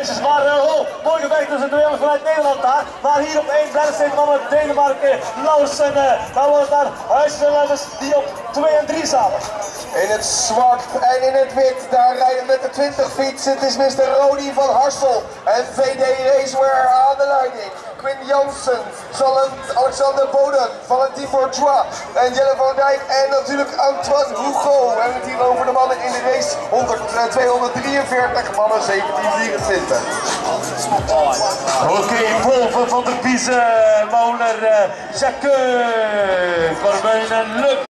eventjes, maar mooi gewerkt tussen de jongens vanuit Nederland daar. Maar hier op 1 blijft steeds van Denemarken, Lausen. Dan wordt het naar Huisselemmers die op 2 en 3 zaten. In het zwart en in het wit, daar rijden met de 20 fiets. Het is Mr. Rowdy van Harsel en VD Racewear aan de leiding. Quinn Jansen, Alexander Boden, Valentin Bourgeois en Jelle van Dijk en natuurlijk Antoine Hugo. We hebben het hier over de mannen in de race 243, mannen 1724. Oké, Wolven van der Biezen, Moller, Jacques, Corbijn en Luc.